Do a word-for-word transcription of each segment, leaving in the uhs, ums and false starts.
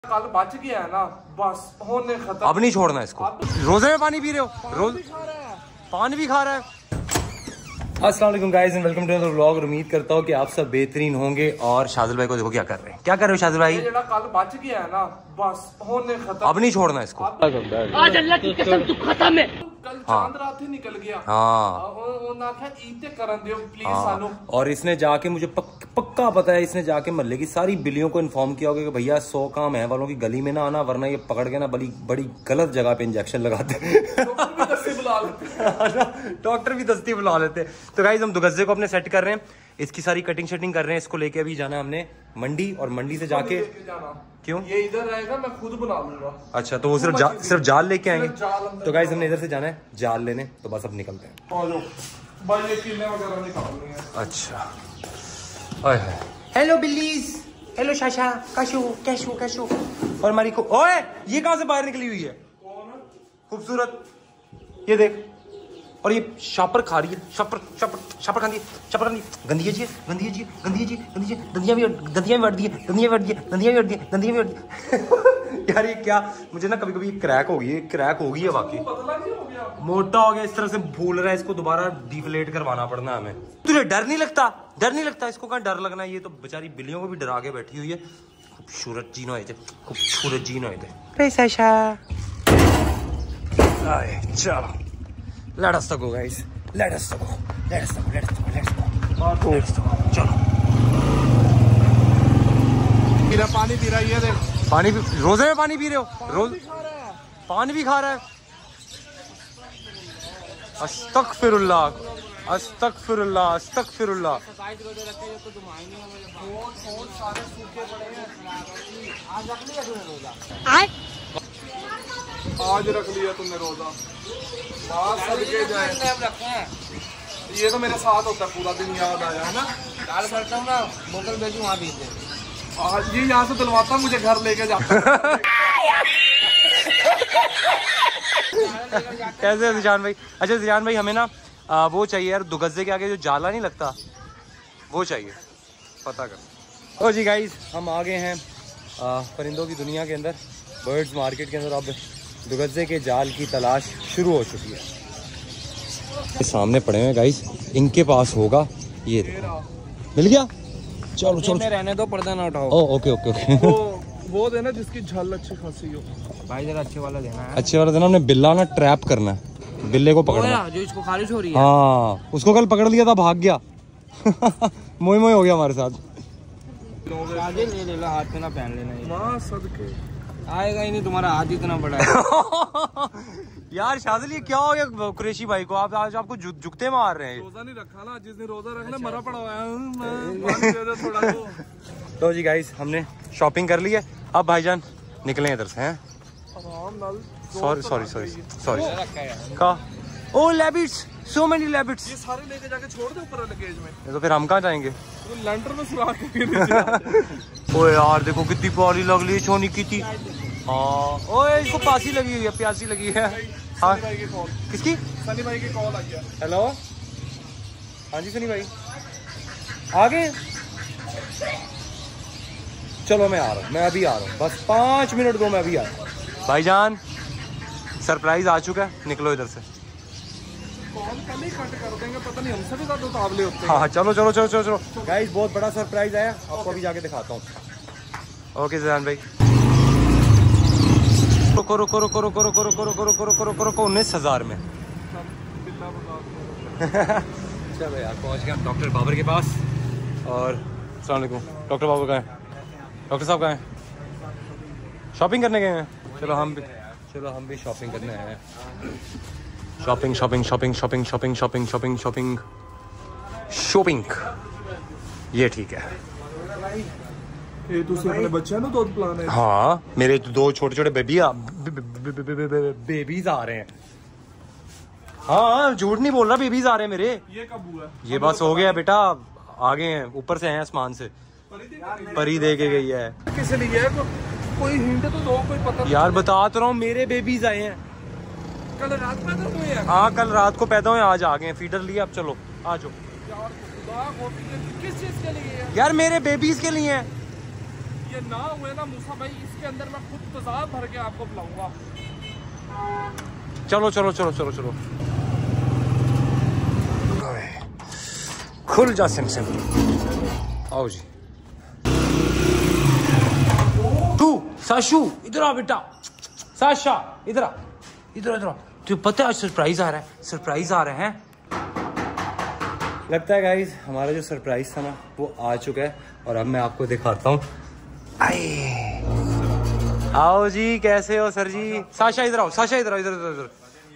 कल बच गया है ना, बस होने खत्म। अब नहीं छोड़ना इसको। रोजे में पानी पी रहे हो? रोज पानी भी खा रहा है। अस्सलाम वालेकुम guys and welcome to another vlog. उम्मीद करता हूँ कि आप सब बेहतरीन होंगे। और शाजिल भाई को देखो क्या कर रहे हैं। क्या कर रहे हो शाजिल भाई? ये जेड़ा कल बच गया है ना, बस होने खत्म। अब नहीं छोड़ना इसको। आज अल्लाह की कसम तू खत्म है। कल चांद रात ही निकल गया। हाँ प्लीज सानू। और इसने जाके मुझे पक, पक्का पता है, इसने जाके मोहल्ले की सारी बिल्लियों को इन्फॉर्म किया होगा कि भैया सौ काम है वालों की गली में ना आना, वरना ये पकड़ के ना बड़ी बड़ी गलत जगह पे इंजेक्शन लगाते हैं। डॉक्टर भी दस्ती बुला लेते। तो गाइस हम दुगज्जे को अपने सेट कर रहे हैं, इसकी सारी कटिंग शटिंग कर रहे हैं। इसको लेके अभी जाना है हमने मंडी, और मंडी से जाके क्यों ये इधर रहेगा, मैं खुद बना लूंगा। अच्छा, तो वो सिर्फ जा, सिर्फ जाल लेके आएंगे। तो गाइस हमने इधर से जाना है जाल लेने, तो बस अब निकलते हैं। भाई ये कीले वगैरह निकालनी है। अच्छा हेलो बिल्लीज, हेलो शाशा, कैशो कैशो कैशो। और हमारी को ओए ये कहां से बाहर निकली हुई है? खूबसूरत, ये देख। और ये शापर खा रही है, शापर शापर शापर खाती है, शापर खाती है। गंदी है जी, गंदी है जी, गंदी है जी, गंदी है। दंदियां भी दंदियां भी बढ़ दी है, दंदियां भी बढ़ दी है, दंदियां भी बढ़ दी है, दंदियां भी बढ़ दी। यार ये क्या, मुझे ना कभी कभी क्रैक हो गई है, क्रैक हो गई है वाकई। मोटा हो गया, इस तरह से फूल रहा है, इसको दोबारा डिफ्लेट करवाना पड़ना हमें। तुझे डर नहीं लगता? डर नहीं लगता? इसको कहाँ डर लगना है, ये तो बेचारी बिल्लियों को भी डरा के बैठी हुई है। खूबसूरत जीनो आए थे, खूबसूरत जीनो आए थे। चलो let us go guys, let us go, let us go, let us go, let us go, let us go. चलो मेरा पानी पी रहा है, ये देख। पानी भी, रोजे में पानी पी रहे हो? रोज पानी भी खा रहा है। अस्तगफिरुल्लाह, अस्तगफिरुल्लाह, अस्तगफिरुल्लाह। आज रख लिया तुमने रोजा, सदके जाए। ये तो मेरे साथ होता है पूरा दिन, याद आया है ना। काल करता हूँ ना, बोतल भेजूँ वहाँ भेज दे। आज ये यहाँ से दिलवाता, मुझे घर लेके जाता। कैसे जिशान भाई? अच्छा जिशान भाई, हमें ना आ, वो चाहिए यार, दुगज्जे के आगे जो जाला नहीं लगता वो चाहिए, पता कर। ओ जी गाइस, हम आ गए हैं आ, परिंदों की दुनिया के अंदर, बर्ड्स मार्केट के अंदर। अब दुगज्जे के जाल की तलाश शुरू हो चुकी है। सामने पड़े हुए गाइस, इनके पास होगा। ये मिल गया। चलो चलो रहने दो, पर्दा ना उठाओ। ओ ओके ओके ओके। वो वो देना जिसकी झल अच्छी खासी हो। भाई जरा अच्छे वाला देना है। अच्छे वाला देना। हमने बिल्ला ना ट्रैप करना है, बिल्ले को पकड़ना जो इसको खारिश हो रही है। हाँ, उसको कल पकड़ लिया था, भाग गया। मोई मोई हो गया हमारे साथ। ले ले लो, हाथ में ना पहन लेना। माँ सदके आएगा ही नहीं, तुम्हारा हाथ इतना बड़ा है। यार शाजिल, ये क्या हो गया कुरैशी भाई को? आप आज आपको झुक, झुकते मार रहे हैं। रोजा नहीं रखा ना, जिस दिन रोजा रखना मरा पड़ा हुआ है। थोड़ा तो जी गाइस, हमने शॉपिंग कर ली है। अब भाईजान निकले इधर से हैं। सॉरी सॉरी सॉरी सॉरी का ओ लैबिट्स, सो मेनी लैबिट्स। ये सारे लेके जाके छोड़ दे ऊपर लगेज में। तो फिर हम कहाँ जाएंगे? तो लैंटर में सुराख के। ओए यार देखो कितनी प्यारी लग रही है सोनी की थी। हाँ ओए, इसको प्यासी लगी हुई है, प्यासी लगी है। हाँ किसकी? सनी भाई की कॉल आ गया। हेलो, हाँ जी सनी भाई आ गए? चलो मैं आ रहा हूँ, मैं अभी आ रहा हूँ, बस पाँच मिनट दो, मैं अभी आ रहा हूँ। भाईजान सरप्राइज आ चुका है, निकलो इधर से। कॉल कल ही कट कर देंगे, पता नहीं हमसे भी ज्यादा उतावले होते हैं। हाँ चलो चलो चलो चलो चलो गाइस, बहुत बड़ा सरप्राइज आया, आपको अभी जाके दिखाता हूँ। ओके जैन भाई, रुको रुको रुको रुको रुको रुको रुको रुको रुको रुको रुको उन्नीस हजार में। चलो यार, पहुँच गया डॉक्टर बाबर के पास। और अस्सलाम वालेकुम, डॉक्टर बाबर कहाँ हैं? डॉक्टर साहब कहाँ हैं? शॉपिंग करने गए हैं। चलो हम भी चलो हम भी शॉपिंग करने आए हैं। Shopping shopping shopping shopping shopping shopping shopping shopping shopping ये ठीक है। ये तुसी अपने बच्चे नु दूध पिलाने? हाँ, मेरे दो छोटे छोटे बेबी बेबीज आ रहे हैं। हाँ झूठ नहीं बोल रहा, बेबीज आ रहे हैं मेरे। ये कब हुआ? ये बस हो गया बेटा, आ गए हैं, ऊपर से हैं आसमान से, परी दे के गई है। किसे लिए है? को, कोई हिंट तो दो, कोई पता। यार बता तो रहा हूँ, मेरे बेबीज आए हैं। कल रात पैदा हुए हैं? हाँ कल रात को पैदा हुए, आज आ गए हैं, फीडर लिया। अब चलो आ जाओ। किस चीज के लिए? यार मेरे बेबीज के लिए हैं। ये ना हुए ना मूसा भाई, इसके अंदर मैं खुद तेजाब भर के आपको पिलाऊंगा। चलो चलो चलो चलो चलो, खुल जा सिम सिम। आओ जी। तू साशु इधर आ बेटा, साशा इधर आ, इधर इधर आ। तुझे पता है आज सरप्राइज आ रहा है, सरप्राइज आ रहे हैं। लगता है गाइस हमारा जो सरप्राइज था ना वो आ चुका है और अब मैं आपको दिखाता हूँ। आए आओ जी, कैसे हो सर जी? साशा इधर आओ, साशा इधर आओ, इधर इधर इधर।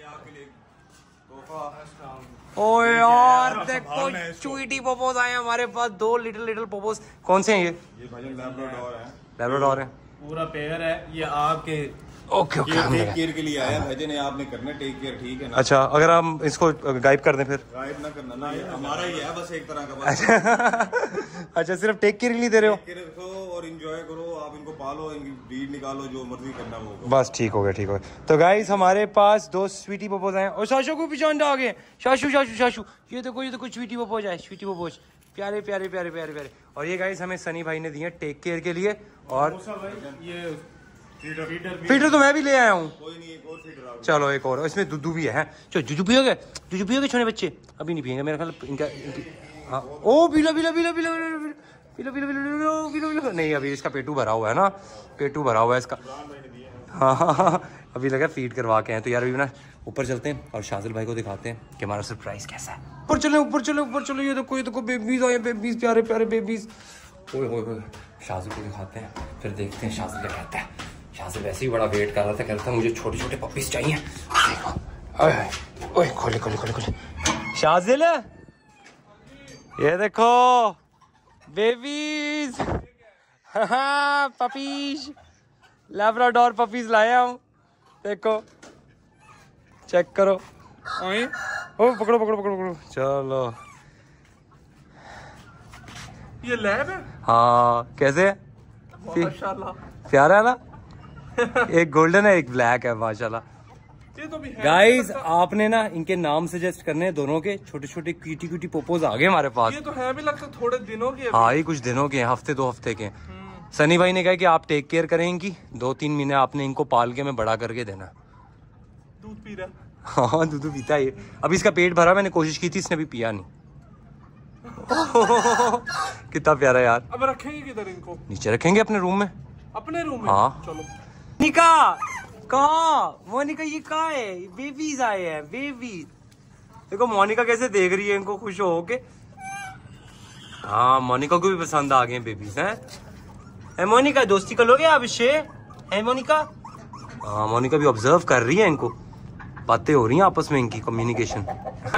ओ यार देखो चूईटी पोपोज आए हमारे पास, दो लिटिल लिटिल पोपोज। कौन से हैं ये? ये भाई लैब्राडोर है। लैब्राडोर है, पूरा पेयर है ये आपके। Okay okay. ये टेक केयर के लिए आया भाई ने, आपने करना टेक केयर, ठीक है ना? अच्छा, अगर हम इसको गायब कर दें फिर? गायब ना करना ना, ये हमारा ही है बस एक तरह का बस। अच्छा अच्छा, सिर्फ टेक केयर के लिए दे रहे हो? टेक केयर रखो और एंजॉय करो, आप इनको पालो, इनकी ब्रीड निकालो, जो मर्जी करना वो करो। बस ठीक हो गया, ठीक हो गया। तो गाइस हमारे पास दो स्वीटी पोपोज आए और शाशु को भी जान आ गए। शाशु शाशु शाशु, ये देखो ये देखो स्वीटी पोपोज आए, स्वीटी पोपोज प्यारे प्यारे प्यारे प्यारे प्यारे। और ये गाइस हमें सनी भाई ने दिए टेक केयर के लिए। और ये फीडर तो मैं भी ले आया हूँ। कोई नहीं, एक और फीडर आओ। चलो एक और, इसमें दुद्धू भी है। चलो जुजू पियोगे? जुजू पियोगे छोटे बच्चे? अभी नहीं पियेंगे मेरा ख्याल इनका, हाँ। ओ पीलो पीलो पीलो पीलो पीलो पीलो पीलो पीलो पीलो। नहीं अभी इसका पेटू भरा हुआ है ना, पेटू भरा हुआ है इसका। हाँ हाँ हाँ, अभी लगा फीड करवा के हैं। तो यार अभी ना ऊपर चलते हैं और शाजिल भाई को दिखाते हैं कि हमारा सरप्राइज कैसा है। ऊपर चले ऊपर चले ऊपर चलो, ये देखो ये देखो बेबीज आए, बेबीज प्यारे प्यारे बेबीज। ओए होए होए, शाजिल को दिखाते हैं फिर देखते हैं शाजिल क्या कहता है। शाजिल वैसे ही बड़ा वेट कर रहा था, कहता है मुझे छोटे छोटे पपीज चाहिए। देखो ओए ओए, खोले खोले खोले खोले। शाजिल ये देखो बेबीज, हाँ पपीज, लैब्राडोर पपीज लाया हूँ। देखो चेक करो। ओ पकड़ो पकड़ो पकड़ो पकड़ो, चलो। ये लैब है? हाँ कैसे? माशाल्लाह प्यारा है ना? एक गोल्डन है एक ब्लैक है, माशाल्लाह। ये तो भी है। गाइस आपने ना इनके नाम सजेस्ट करने हैं, दोनों के छोटे छोटे क्यूटी क्यूटी पोपोज आ गए हमारे पास। ये तो है भी लगता थोड़े दिनों के। हाँ ये कुछ दिनों के हैं, हफ्ते दो हफ्ते के। सनी भाई ने कहा कि आप टेक केयर करें इनकी, दो तीन महीने आपने इनको पाल के में बड़ा करके देना। दूध पी रहा? हाँ दूध पीता है ये। अभी इसका पेट भरा, मैंने कोशिश की थी, इसने भी पिया नहीं। कितना प्यारा यार। अब रखेंगे किधर इनको? नीचे रखेंगे अपने रूम में। अपने रूम में? हाँ। चलो। निका कहाँ? मोनिका ये कहाँ है? बेबीज आए हैं, बेबीज। देखो मोनिका कैसे देख रही है इनको खुश हो के। हाँ मोनिका को भी पसंद आ गए बेबीज हैं। है मोनिका, दोस्ती कर लोगे आप इससे? है मोनिका? हाँ मोनिका भी ऑब्जर्व कर रही है इनको, बातें हो रही हैं आपस में इनकी, communication.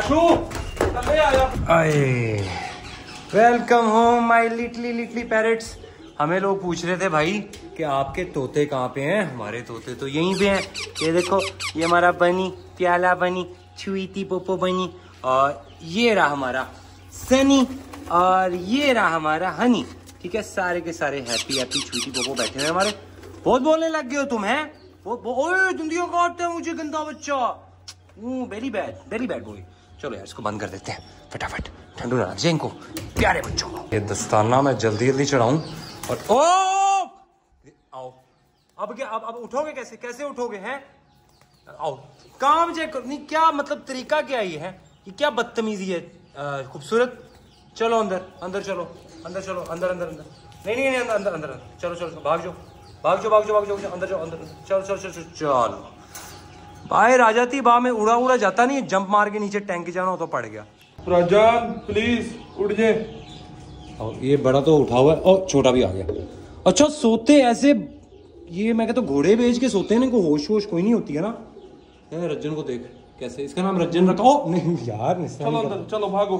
Welcome home my little little parrots. हमें लोग पूछ रहे थे भाई कि आपके तोते कहाँ पे हैं। हमारे तोते तो यहीं पे हैं। ये देखो ये हमारा बनी, प्याला बनी, छुईती पोपो बनी, और ये रहा हमारा सनी, और ये रहा हमारा हनी। ठीक है, सारे के सारे हैप्पी हैप्पी छुईती पोपो बैठे हैं हमारे। बहुत बोलने लग गए हो तुम, हैं? ओए दुंदिया काटते हैं मुझे, गंदा बच्चा। Very bad very bad boy. चलो यार इसको बंद कर देते हैं फटाफट, ठंडू ना लग जाए इनको, प्यारे बच्चों को। ये दस्ताना मैं जल्दी जल्दी चढ़ाऊं। और ओ आओ, अब क्या, अब अब उठोगे कैसे? कैसे उठोगे हैं? आओ काम चेक करो। नहीं क्या मतलब, तरीका क्या ये है? ये क्या बदतमीजी है? खूबसूरत, चलो अंदर अंदर चलो, अंदर चलो, अंदर अंदर अंदर। नहीं नहीं नहीं, अंदर अंदर अंदर, चलो चलो, भाग जाओ भाग जाओ भाग जाओ भाग जाओ, अंदर जाओ अंदर, चलो चलो चलो चलो। बाहर आ जाती, बाहर में उड़ा उड़ा जाता नहीं, जंप मार के नीचे टैंक जाना हो तो पड़ गया। राजान प्लीज उठ जाए। और ये बड़ा तो उठा हुआ है और छोटा भी आ गया। अच्छा सोते ऐसे, ये मैं कहता हूँ घोड़े बेच के सोते हैं, इनको होश होश कोई नहीं होती है ना। यार रज्जन को देख कैसे, इसका नाम रज्जन रखा। ओ नहीं यार, चलो अंदर चलो, भागो।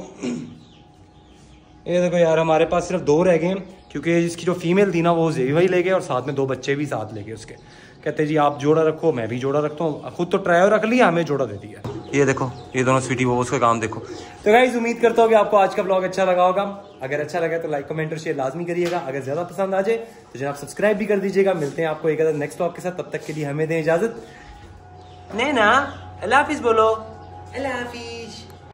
ये देखो यार हमारे पास सिर्फ दो रह गए हैं, क्योंकि इसकी जो फीमेल थी ना वो जेवी भाई ले गए, और साथ में दो बच्चे भी साथ ले गए उसके। कहते जी आप जोड़ा रखो, मैं भी जोड़ा रखता हूँ। खुद तो ट्रायल रख लिया, हमें जोड़ा दे दिया। ये देखो ये दोनों स्वीटी बोबोस का काम देखो। तो गाइस उम्मीद करता हूँ कि आपको आज का ब्लॉग अच्छा लगा होगा। अगर अच्छा लगा तो लाइक कमेंट और शेयर लाजमी करिएगा। अगर ज्यादा पसंद आ जाए तो जनाब सब्सक्राइब भी कर दीजिएगा। मिलते हैं आपको एक अदर नेक्स्ट ब्लॉग के साथ, तब तक के लिए हमें दें इजाजत। नैना अल्लाह हाफिज बोलो। अल्लाह हाफिज।